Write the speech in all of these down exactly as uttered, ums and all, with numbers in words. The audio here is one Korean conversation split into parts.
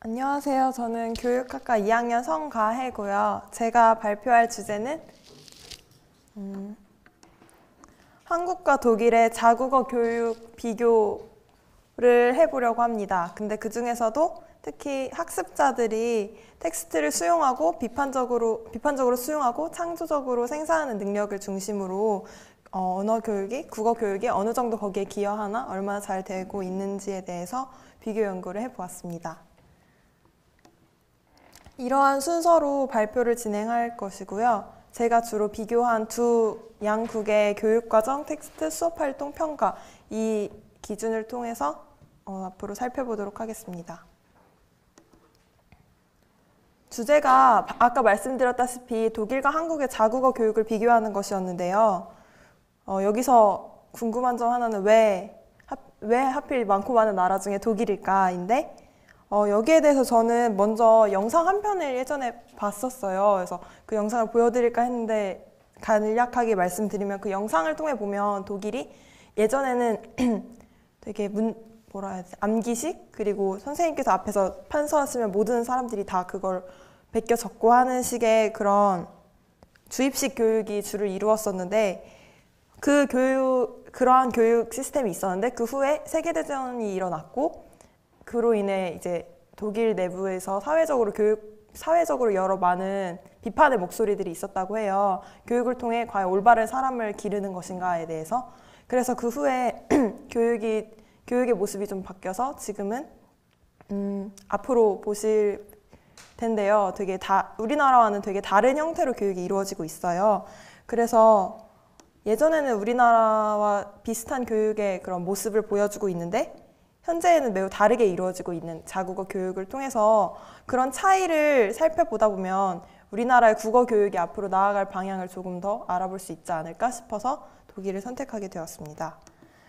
안녕하세요. 저는 교육학과 이 학년 성가혜고요. 제가 발표할 주제는 음, 한국과 독일의 자국어 교육 비교를 해보려고 합니다. 근데 그 중에서도 특히 학습자들이 텍스트를 수용하고 비판적으로, 비판적으로 수용하고 창조적으로 생산하는 능력을 중심으로 어, 언어 교육이, 국어 교육이 어느 정도 거기에 기여하나, 얼마나 잘 되고 있는지에 대해서 비교 연구를 해보았습니다. 이러한 순서로 발표를 진행할 것이고요. 제가 주로 비교한 두 양국의 교육과정, 텍스트, 수업활동, 평가 이 기준을 통해서 어, 앞으로 살펴보도록 하겠습니다. 주제가 아까 말씀드렸다시피 독일과 한국의 자국어 교육을 비교하는 것이었는데요. 어, 여기서 궁금한 점 하나는 왜, 하, 왜 하필 많고 많은 나라 중에 독일일까인데 어, 여기에 대해서 저는 먼저 영상 한 편을 예전에 봤었어요. 그래서 그 영상을 보여드릴까 했는데 간략하게 말씀드리면 그 영상을 통해 보면 독일이 예전에는 되게 문, 뭐라 해야 되지? 암기식? 그리고 선생님께서 앞에서 판서하시면 모든 사람들이 다 그걸 베껴 적고 하는 식의 그런 주입식 교육이 주를 이루었었는데 그 교육, 그러한 교육 시스템이 있었는데 그 후에 세계대전이 일어났고 그로 인해 이제 독일 내부에서 사회적으로 교육, 사회적으로 여러 많은 비판의 목소리들이 있었다고 해요. 교육을 통해 과연 올바른 사람을 기르는 것인가에 대해서. 그래서 그 후에 교육이, 교육의 모습이 좀 바뀌어서 지금은 음, 앞으로 보실 텐데요. 되게 다, 우리나라와는 되게 다른 형태로 교육이 이루어지고 있어요. 그래서 예전에는 우리나라와 비슷한 교육의 그런 모습을 보여주고 있는데 현재에는 매우 다르게 이루어지고 있는 자국어 교육을 통해서 그런 차이를 살펴보다 보면 우리나라의 국어 교육이 앞으로 나아갈 방향을 조금 더 알아볼 수 있지 않을까 싶어서 독일을 선택하게 되었습니다.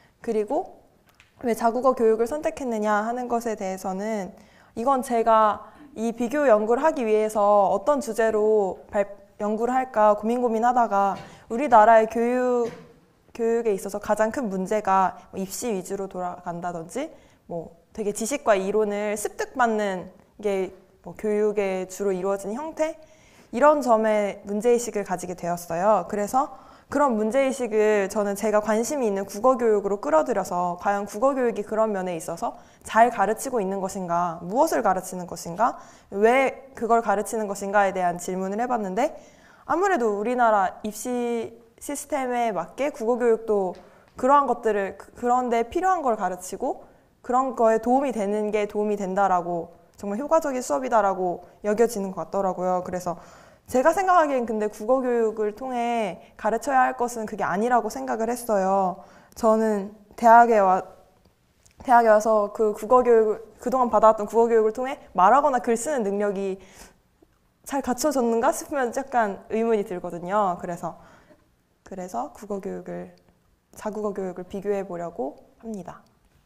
그리고 왜 자국어 교육을 선택했느냐 하는 것에 대해서는 이건 제가 이 비교 연구를 하기 위해서 어떤 주제로 발, 연구를 할까 고민 고민하다가 우리나라의 교육 교육에 있어서 가장 큰 문제가 입시 위주로 돌아간다든지 뭐 되게 지식과 이론을 습득받는 게 뭐 교육에 주로 이루어진 형태 이런 점에 문제의식을 가지게 되었어요. 그래서 그런 문제의식을 저는 제가 관심이 있는 국어교육으로 끌어들여서 과연 국어교육이 그런 면에 있어서 잘 가르치고 있는 것인가, 무엇을 가르치는 것인가, 왜 그걸 가르치는 것인가에 대한 질문을 해봤는데 아무래도 우리나라 입시 시스템에 맞게 국어교육도 그러한 것들을 그런데 필요한 걸 가르치고 그런 거에 도움이 되는 게 도움이 된다라고 정말 효과적인 수업이다라고 여겨지는 것 같더라고요. 그래서 제가 생각하기엔 근데 국어교육을 통해 가르쳐야 할 것은 그게 아니라고 생각을 했어요. 저는 대학에 와 대학에 와서 그 국어교육을 그동안 받아왔던 국어교육을 통해 말하거나 글 쓰는 능력이 잘 갖춰졌는가 싶으면 약간 의문이 들거든요. 그래서 그래서 국어 교육을, 자국어 교육을 비교해 보려고 합니다.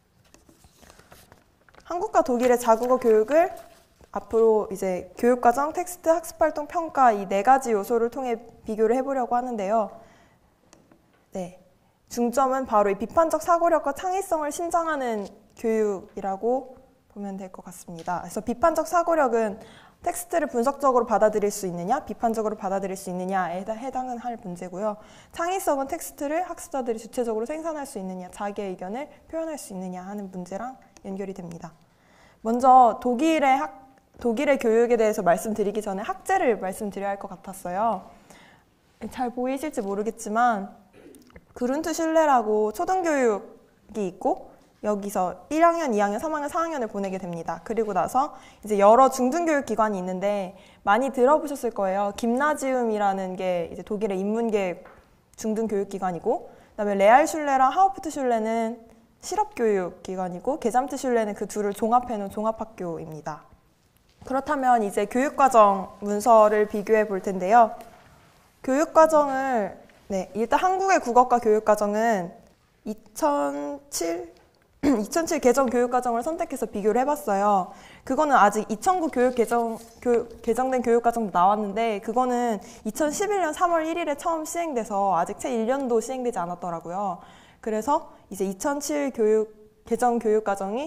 한국과 독일의 자국어 교육을 앞으로 이제 교육과정, 텍스트, 학습활동, 평가 이 네 가지 요소를 통해 비교를 해보려고 하는데요. 네, 중점은 바로 이 비판적 사고력과 창의성을 신장하는 교육이라고 보면 될 것 같습니다. 그래서 비판적 사고력은 텍스트를 분석적으로 받아들일 수 있느냐, 비판적으로 받아들일 수 있느냐에 해당은 할 문제고요. 창의성은 텍스트를 학습자들이 주체적으로 생산할 수 있느냐, 자기의 의견을 표현할 수 있느냐 하는 문제랑 연결이 됩니다. 먼저 독일의, 학, 독일의 교육에 대해서 말씀드리기 전에 학제를 말씀드려야 할 것 같았어요. 잘 보이실지 모르겠지만 그룬트슐레라고 초등교육이 있고 여기서 일 학년, 이 학년, 삼 학년, 사 학년을 보내게 됩니다. 그리고 나서 이제 여러 중등교육기관이 있는데 많이 들어보셨을 거예요. 김나지움이라는 게 이제 독일의 인문계 중등교육기관이고 그다음에 레알슐레랑 하우프트슐레는 실업교육기관이고 게잠트슐레는 그 둘을 종합해놓은 종합학교입니다. 그렇다면 이제 교육과정 문서를 비교해 볼 텐데요. 교육과정을 네, 일단 한국의 국어과 교육과정은 이천칠 이천칠 개정 교육과정을 선택해서 비교를 해봤어요. 그거는 아직 이천구 교육 개정, 교육, 개정된 교육과정도 나왔는데 그거는 이천십일 년 삼월 일일에 처음 시행돼서 아직 채 일 년도 시행되지 않았더라고요. 그래서 이제 이천칠 교육, 개정 교육과정이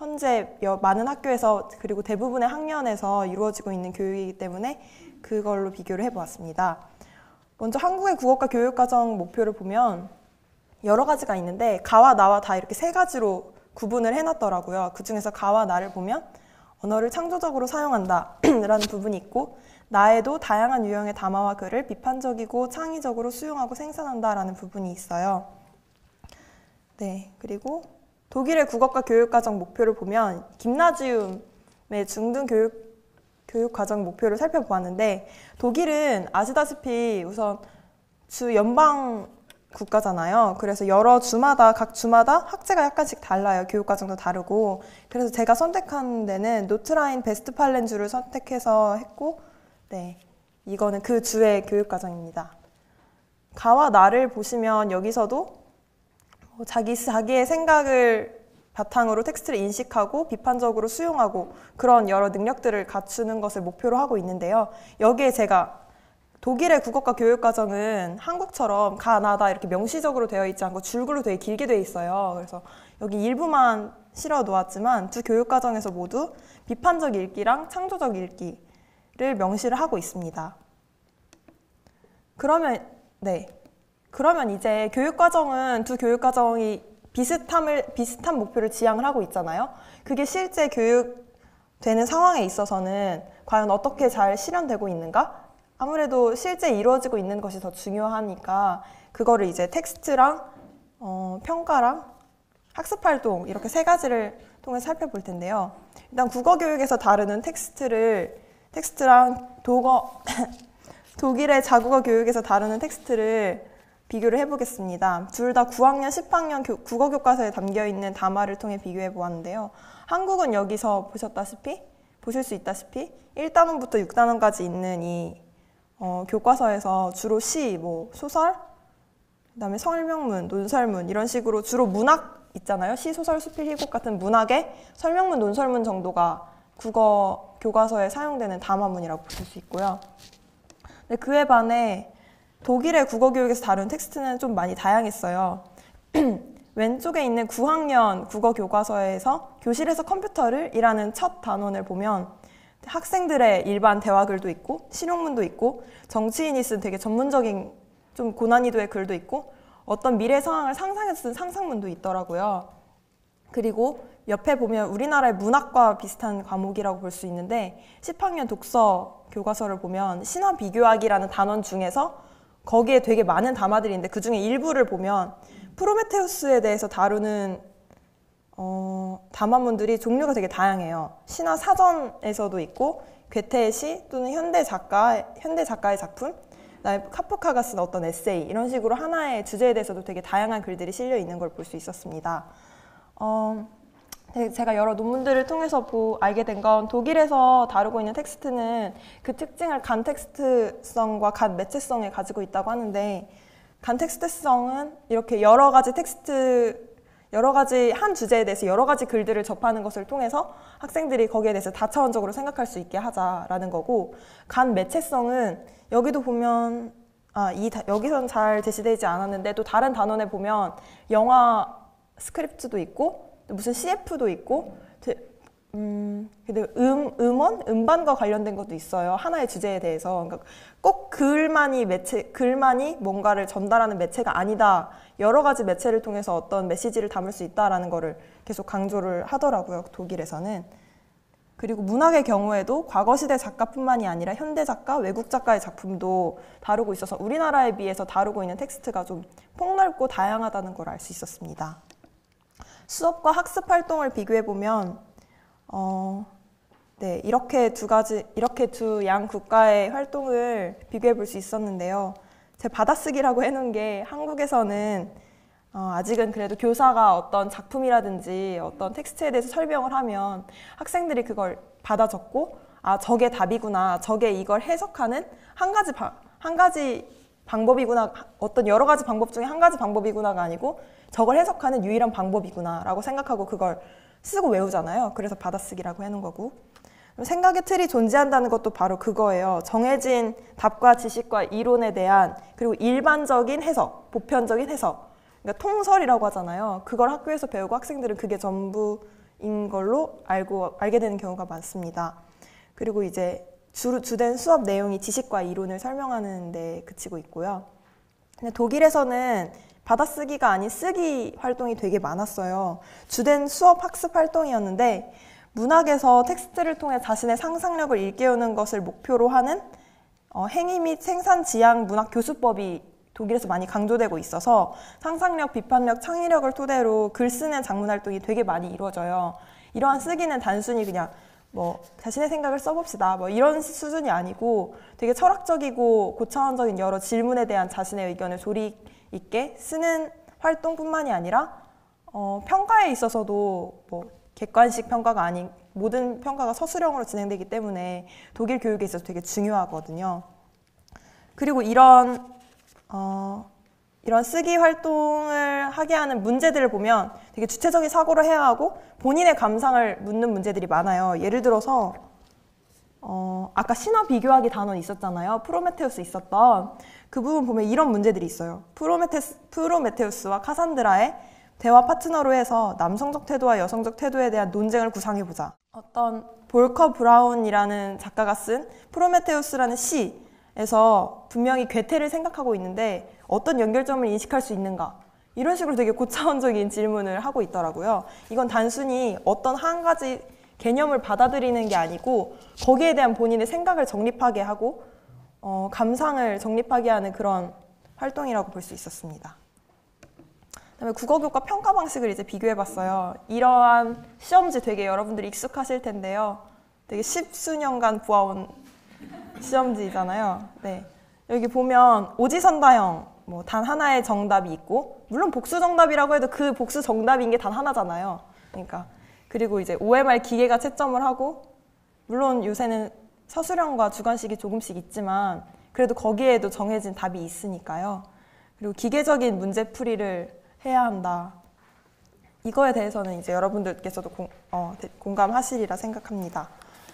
현재 여, 많은 학교에서 그리고 대부분의 학년에서 이루어지고 있는 교육이기 때문에 그걸로 비교를 해보았습니다. 먼저 한국의 국어과 교육과정 목표를 보면 여러 가지가 있는데 가와 나와 다 이렇게 세 가지로 구분을 해놨더라고요. 그 중에서 가와 나를 보면 언어를 창조적으로 사용한다 라는 부분이 있고, 나에도 다양한 유형의 담화와 글을 비판적이고 창의적으로 수용하고 생산한다 라는 부분이 있어요. 네, 그리고 독일의 국어과 교육과정 목표를 보면 김나지움의 중등 교육, 교육과정 목표를 살펴보았는데, 독일은 아시다시피 우선 주 연방 국가잖아요. 그래서 여러 주마다 각 주마다 학제가 약간씩 달라요. 교육과정도 다르고. 그래서 제가 선택한 데는 노트라인 베스트팔렌주를 선택해서 했고, 네, 이거는 그 주의 교육과정입니다. 가와 나를 보시면 여기서도 자기, 자기의 생각을 바탕으로 텍스트를 인식하고 비판적으로 수용하고 그런 여러 능력들을 갖추는 것을 목표로 하고 있는데요. 여기에 제가 독일의 국어과 교육과정은 한국처럼 가, 나, 다 이렇게 명시적으로 되어 있지 않고 줄글로 되게 길게 되어 있어요. 그래서 여기 일부만 실어 놓았지만 두 교육과정에서 모두 비판적 읽기랑 창조적 읽기를 명시를 하고 있습니다. 그러면, 네. 그러면 이제 교육과정은 두 교육과정이 비슷함을, 비슷한 목표를 지향을 하고 있잖아요. 그게 실제 교육되는 상황에 있어서는 과연 어떻게 잘 실현되고 있는가? 아무래도 실제 이루어지고 있는 것이 더 중요하니까 그거를 이제 텍스트랑 어, 평가랑 학습활동 이렇게 세 가지를 통해 살펴볼 텐데요. 일단 국어교육에서 다루는 텍스트를 텍스트랑 독어 독일의 자국어 교육에서 다루는 텍스트를 비교를 해보겠습니다. 둘 다 구 학년, 십 학년 교, 국어교과서에 담겨있는 담화를 통해 비교해 보았는데요. 한국은 여기서 보셨다시피 보실 수 있다시피 일 단원부터 육 단원까지 있는 이 어, 교과서에서 주로 시, 뭐 소설, 그다음에 설명문, 논설문 이런 식으로 주로 문학 있잖아요. 시, 소설, 수필, 희곡 같은 문학의 설명문, 논설문 정도가 국어 교과서에 사용되는 담화문이라고 보실 수 있고요. 근데 그에 반해 독일의 국어 교육에서 다룬 텍스트는 좀 많이 다양했어요. 왼쪽에 있는 구 학년 국어 교과서에서 교실에서 컴퓨터를 이라는 첫 단원을 보면 학생들의 일반 대화글도 있고 실용문도 있고 정치인이 쓴 되게 전문적인 좀 고난이도의 글도 있고 어떤 미래 상황을 상상해서 쓴 상상문도 있더라고요. 그리고 옆에 보면 우리나라의 문학과 비슷한 과목이라고 볼 수 있는데 십 학년 독서 교과서를 보면 신화 비교학이라는 단원 중에서 거기에 되게 많은 담화들이 있는데 그중에 일부를 보면 프로메테우스에 대해서 다루는 어, 담화문들이 종류가 되게 다양해요. 신화 사전에서도 있고 괴테의 시 또는 현대 작가, 현대 작가의 작품, 그다음에 카프카가 쓴 어떤 에세이 이런 식으로 하나의 주제에 대해서도 되게 다양한 글들이 실려 있는 걸 볼 수 있었습니다. 어, 제가 여러 논문들을 통해서 보, 알게 된 건 독일에서 다루고 있는 텍스트는 그 특징을 간 텍스트성과 간 매체성을 가지고 있다고 하는데 간 텍스트성은 이렇게 여러 가지 텍스트 여러 가지 한 주제에 대해서 여러 가지 글들을 접하는 것을 통해서 학생들이 거기에 대해서 다차원적으로 생각할 수 있게 하자라는 거고, 간 매체성은 여기도 보면 아, 이 여기서는 잘 제시되지 않았는데 또 다른 단원에 보면 영화 스크립트도 있고 무슨 씨에프도 있고 음, 근데 음, 음원, 음반과 관련된 것도 있어요. 하나의 주제에 대해서. 그러니까 꼭 글만이 매체, 글만이 뭔가를 전달하는 매체가 아니다. 여러 가지 매체를 통해서 어떤 메시지를 담을 수 있다라는 거를 계속 강조를 하더라고요. 독일에서는. 그리고 문학의 경우에도 과거시대 작가뿐만이 아니라 현대 작가, 외국 작가의 작품도 다루고 있어서 우리나라에 비해서 다루고 있는 텍스트가 좀 폭넓고 다양하다는 걸 알 수 있었습니다. 수업과 학습 활동을 비교해보면 어, 네, 이렇게 두 가지, 이렇게 두 양 국가의 활동을 비교해 볼 수 있었는데요. 제 받아쓰기라고 해놓은 게 한국에서는 어, 아직은 그래도 교사가 어떤 작품이라든지 어떤 텍스트에 대해서 설명을 하면 학생들이 그걸 받아 적고 아, 저게 답이구나, 저게 이걸 해석하는 한 가지, 바, 한 가지 방법이구나, 어떤 여러 가지 방법 중에 한 가지 방법이구나가 아니고 저걸 해석하는 유일한 방법이구나 라고 생각하고 그걸 쓰고 외우잖아요. 그래서 받아쓰기라고 해놓은 거고. 생각의 틀이 존재한다는 것도 바로 그거예요. 정해진 답과 지식과 이론에 대한 그리고 일반적인 해석, 보편적인 해석. 그러니까 통설이라고 하잖아요. 그걸 학교에서 배우고 학생들은 그게 전부인 걸로 알고 알게 되는 경우가 많습니다. 그리고 이제 주, 주된 수업 내용이 지식과 이론을 설명하는 데 그치고 있고요. 근데 독일에서는 받아쓰기가 아닌 쓰기 활동이 되게 많았어요. 주된 수업 학습 활동이었는데 문학에서 텍스트를 통해 자신의 상상력을 일깨우는 것을 목표로 하는 어, 행위 및 생산 지향 문학 교수법이 독일에서 많이 강조되고 있어서 상상력, 비판력, 창의력을 토대로 글 쓰는 작문 활동이 되게 많이 이루어져요. 이러한 쓰기는 단순히 그냥 뭐 자신의 생각을 써봅시다 뭐 이런 수준이 아니고 되게 철학적이고 고차원적인 여러 질문에 대한 자신의 의견을 조리 있게 쓰는 활동뿐만이 아니라 어, 평가에 있어서도 뭐 객관식 평가가 아닌 모든 평가가 서술형으로 진행되기 때문에 독일 교육에 있어서 되게 중요하거든요. 그리고 이런 어, 이런 쓰기 활동을 하게 하는 문제들을 보면 되게 주체적인 사고를 해야 하고 본인의 감상을 묻는 문제들이 많아요. 예를 들어서 어, 아까 신화 비교하기 단원 있었잖아요. 프로메테우스 있었던 그 부분 보면 이런 문제들이 있어요. 프로메테스, 프로메테우스와 카산드라의 대화 파트너로 해서 남성적 태도와 여성적 태도에 대한 논쟁을 구상해보자. 어떤 볼커 브라운이라는 작가가 쓴 프로메테우스라는 시에서 분명히 괴테를 생각하고 있는데 어떤 연결점을 인식할 수 있는가? 이런 식으로 되게 고차원적인 질문을 하고 있더라고요. 이건 단순히 어떤 한 가지 개념을 받아들이는 게 아니고 거기에 대한 본인의 생각을 정립하게 하고 어, 감상을 정립하게 하는 그런 활동이라고 볼 수 있었습니다. 그다음에 국어교과 평가 방식을 이제 비교해봤어요. 이러한 시험지 되게 여러분들이 익숙하실 텐데요. 되게 십수년간 보아온 시험지잖아요. 네. 여기 보면 오지선다형, 뭐 단 하나의 정답이 있고, 물론 복수 정답이라고 해도 그 복수 정답인 게 단 하나잖아요. 그러니까 그리고 이제 오엠알 기계가 채점을 하고, 물론 요새는 서술형과 주관식이 조금씩 있지만 그래도 거기에도 정해진 답이 있으니까요. 그리고 기계적인 문제풀이를 해야 한다. 이거에 대해서는 이제 여러분들께서도 공, 어, 공감하시리라 생각합니다.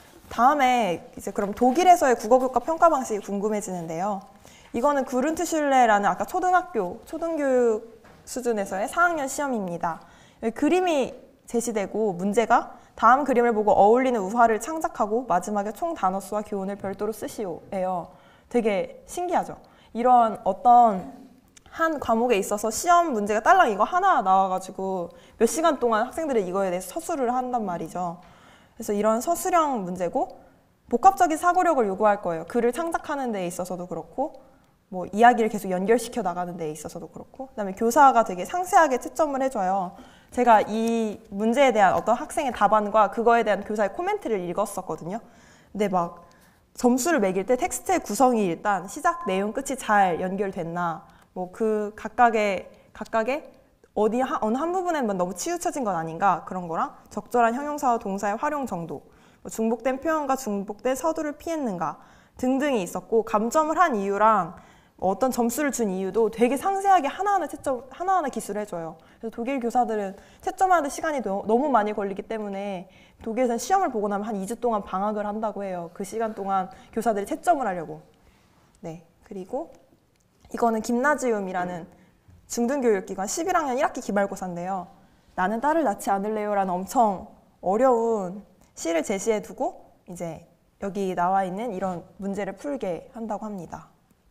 다음에 이제 그럼 독일에서의 국어교과 평가 방식이 궁금해지는데요. 이거는 그룬트슐레라는 아까 초등학교, 초등교육 수준에서의 사 학년 시험입니다. 여기 그림이 제시되고 문제가 다음 그림을 보고 어울리는 우화를 창작하고 마지막에 총 단어수와 교훈을 별도로 쓰시오예요. 되게 신기하죠? 이런 어떤 한 과목에 있어서 시험 문제가 딸랑 이거 하나 나와가지고 몇 시간 동안 학생들이 이거에 대해서 서술을 한단 말이죠. 그래서 이런 서술형 문제고 복합적인 사고력을 요구할 거예요. 글을 창작하는 데 있어서도 그렇고 뭐 이야기를 계속 연결시켜 나가는 데 있어서도 그렇고 그다음에 교사가 되게 상세하게 채점을 해줘요. 제가 이 문제에 대한 어떤 학생의 답안과 그거에 대한 교사의 코멘트를 읽었었거든요. 근데 막 점수를 매길 때 텍스트의 구성이 일단 시작, 내용, 끝이 잘 연결됐나 뭐 그 각각의 각각의 어디 하, 어느 한 부분에만 너무 치우쳐진 건 아닌가 그런 거랑 적절한 형용사와 동사의 활용 정도 뭐 중복된 표현과 중복된 서두를 피했는가 등등이 있었고 감점을 한 이유랑 어떤 점수를 준 이유도 되게 상세하게 하나하나 채점, 하나하나 기술을 해줘요. 그래서 독일 교사들은 채점하는데 시간이 너, 너무 많이 걸리기 때문에 독일에서는 시험을 보고 나면 한 이 주 동안 방학을 한다고 해요. 그 시간 동안 교사들이 채점을 하려고. 네, 그리고 이거는 김나지움이라는 중등교육기관 십일 학년 일 학기 기말고사인데요. 나는 딸을 낳지 않을래요 라는 엄청 어려운 시를 제시해 두고 이제 여기 나와 있는 이런 문제를 풀게 한다고 합니다.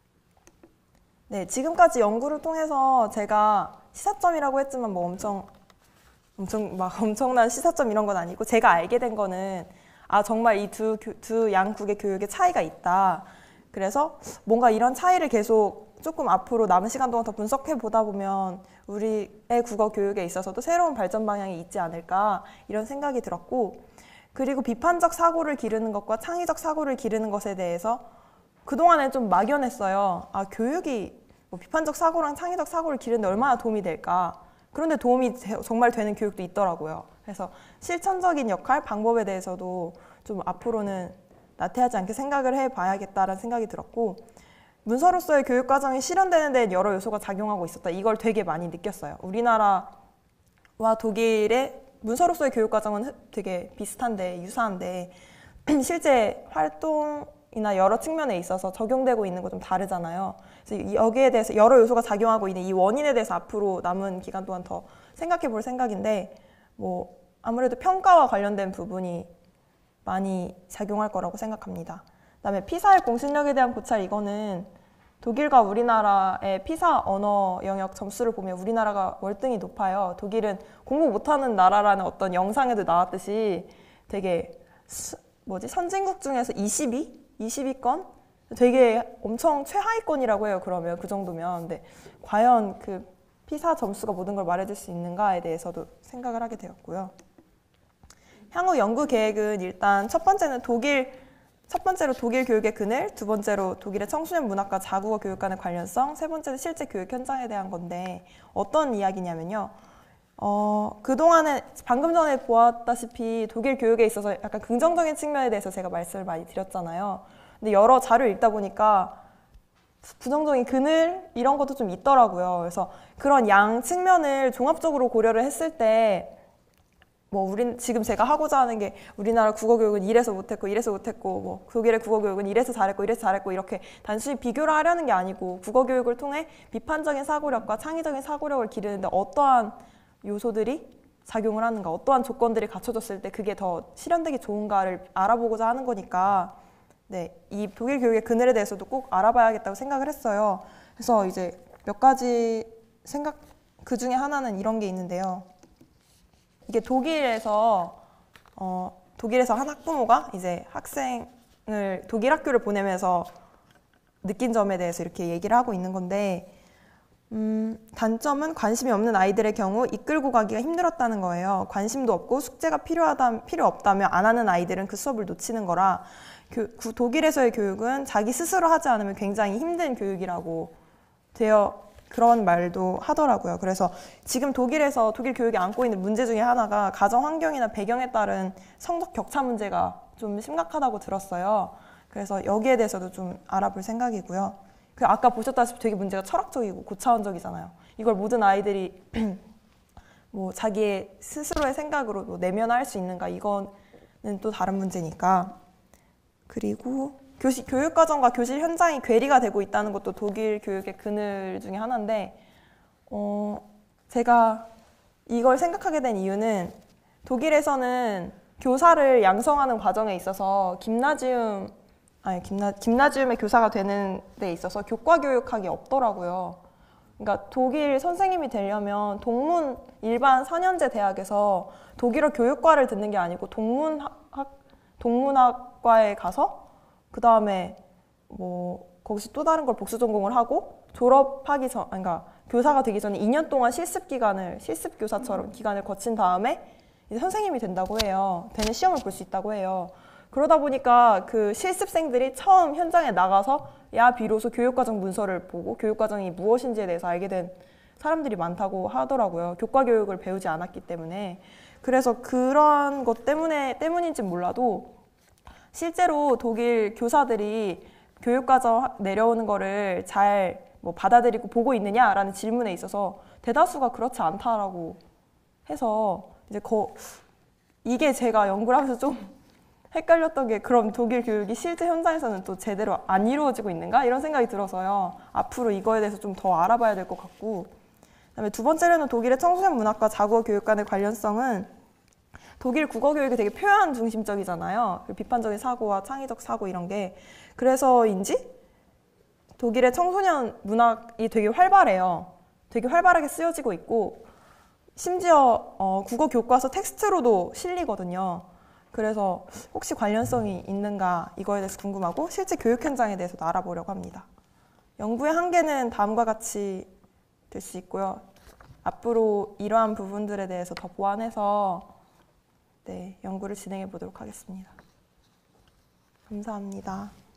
네, 지금까지 연구를 통해서 제가 시사점이라고 했지만 뭐 엄청 엄청 막 엄청난 시사점 이런 건 아니고 제가 알게 된 거는 아 정말 이 두 두 양국의 교육의 차이가 있다. 그래서 뭔가 이런 차이를 계속 조금 앞으로 남은 시간 동안 더 분석해 보다 보면 우리의 국어 교육에 있어서도 새로운 발전 방향이 있지 않을까 이런 생각이 들었고 그리고 비판적 사고를 기르는 것과 창의적 사고를 기르는 것에 대해서 그동안에 좀 막연했어요. 아, 교육이 뭐 비판적 사고랑 창의적 사고를 기르는데 얼마나 도움이 될까. 그런데 도움이 되, 정말 되는 교육도 있더라고요. 그래서 실천적인 역할, 방법에 대해서도 좀 앞으로는 나태하지 않게 생각을 해봐야겠다라는 생각이 들었고 문서로서의 교육과정이 실현되는 데는 여러 요소가 작용하고 있었다. 이걸 되게 많이 느꼈어요. 우리나라와 독일의 문서로서의 교육과정은 되게 비슷한데 유사한데 실제 활동이나 여러 측면에 있어서 적용되고 있는 거 좀 다르잖아요. 그래서 여기에 대해서 여러 요소가 작용하고 있는 이 원인에 대해서 앞으로 남은 기간 동안 더 생각해 볼 생각인데 뭐 아무래도 평가와 관련된 부분이 많이 작용할 거라고 생각합니다. 그다음에 피사의 공신력에 대한 고찰, 이거는 독일과 우리나라의 피사 언어 영역 점수를 보면 우리나라가 월등히 높아요. 독일은 공부 못하는 나라라는 어떤 영상에도 나왔듯이 되게 수, 뭐지 선진국 중에서 이십 위? 이십 위권? 되게 엄청 최하위권이라고 해요. 그러면 그 정도면. 근데 과연 그 피사 점수가 모든 걸 말해줄 수 있는가에 대해서도 생각을 하게 되었고요. 향후 연구 계획은 일단 첫 번째는 독일, 첫 번째로 독일 교육의 그늘, 두 번째로 독일의 청소년 문학과 자국어 교육 간의 관련성, 세 번째는 실제 교육 현장에 대한 건데 어떤 이야기냐면요. 어, 그동안에 방금 전에 보았다시피 독일 교육에 있어서 약간 긍정적인 측면에 대해서 제가 말씀을 많이 드렸잖아요. 근데 여러 자료를 읽다 보니까 부정적인 그늘 이런 것도 좀 있더라고요. 그래서 그런 양 측면을 종합적으로 고려를 했을 때 뭐 우린 지금 제가 하고자 하는 게 우리나라 국어 교육은 이래서 못했고 이래서 못했고 뭐 독일의 국어 교육은 이래서 잘했고 이래서 잘했고 이렇게 단순히 비교를 하려는 게 아니고 국어 교육을 통해 비판적인 사고력과 창의적인 사고력을 기르는데 어떠한 요소들이 작용을 하는가, 어떠한 조건들이 갖춰졌을 때 그게 더 실현되기 좋은가를 알아보고자 하는 거니까 네, 이 독일 교육의 그늘에 대해서도 꼭 알아봐야겠다고 생각을 했어요. 그래서 이제 몇 가지 생각, 그 중에 하나는 이런 게 있는데요. 이게 독일에서 어, 독일에서 한 학부모가 이제 학생을 독일 학교를 보내면서 느낀 점에 대해서 이렇게 얘기를 하고 있는 건데 음, 단점은 관심이 없는 아이들의 경우 이끌고 가기가 힘들었다는 거예요. 관심도 없고 숙제가 필요하다, 필요 없다며 안 하는 아이들은 그 수업을 놓치는 거라 교, 구, 독일에서의 교육은 자기 스스로 하지 않으면 굉장히 힘든 교육이라고 되어 그런 말도 하더라고요. 그래서 지금 독일에서 독일 교육이 안고 있는 문제 중에 하나가 가정 환경이나 배경에 따른 성적 격차 문제가 좀 심각하다고 들었어요. 그래서 여기에 대해서도 좀 알아볼 생각이고요. 그 아까 보셨다시피 되게 문제가 철학적이고 고차원적이잖아요. 이걸 모든 아이들이 뭐 자기의 스스로의 생각으로 뭐 내면화할 수 있는가, 이거는 또 다른 문제니까. 그리고 교시, 교육과정과 교실 현장이 괴리가 되고 있다는 것도 독일 교육의 그늘 중에 하나인데 어, 제가 이걸 생각하게 된 이유는 독일에서는 교사를 양성하는 과정에 있어서 김나지움, 아니 김나, 김나지움의 교사가 되는 데 있어서 교과 교육학이 없더라고요. 그러니까 독일 선생님이 되려면 동문 일반 사 년제 대학에서 독일어 교육과를 듣는 게 아니고 동문학, 동문학과에 가서 그 다음에 뭐 거기서 또 다른 걸 복수 전공을 하고 졸업하기 전, 그러니까 교사가 되기 전에 이 년 동안 실습 기간을 실습 교사처럼 기간을 거친 다음에 이제 선생님이 된다고 해요. 되는 시험을 볼 수 있다고 해요. 그러다 보니까 그 실습생들이 처음 현장에 나가서 야 비로소 교육과정 문서를 보고 교육과정이 무엇인지에 대해서 알게 된 사람들이 많다고 하더라고요. 교과 교육을 배우지 않았기 때문에. 그래서 그런 것 때문에 때문인지 몰라도 실제로 독일 교사들이 교육과정 내려오는 거를 잘 뭐 받아들이고 보고 있느냐라는 질문에 있어서 대다수가 그렇지 않다라고 해서 이제 거, 이게 제가 연구를 하면서 좀 헷갈렸던 게 그럼 독일 교육이 실제 현장에서는 또 제대로 안 이루어지고 있는가? 이런 생각이 들어서요. 앞으로 이거에 대해서 좀 더 알아봐야 될 것 같고 그다음에 두 번째로는 독일의 청소년 문학과 자국어 교육 간의 관련성은 독일 국어 교육이 되게 표현 중심적이잖아요. 비판적인 사고와 창의적 사고 이런 게. 그래서인지 독일의 청소년 문학이 되게 활발해요. 되게 활발하게 쓰여지고 있고 심지어 어, 국어 교과서 텍스트로도 실리거든요. 그래서 혹시 관련성이 있는가 이거에 대해서 궁금하고 실제 교육 현장에 대해서도 알아보려고 합니다. 연구의 한계는 다음과 같이 될 수 있고요. 앞으로 이러한 부분들에 대해서 더 보완해서 네, 연구를 진행해 보도록 하겠습니다. 감사합니다.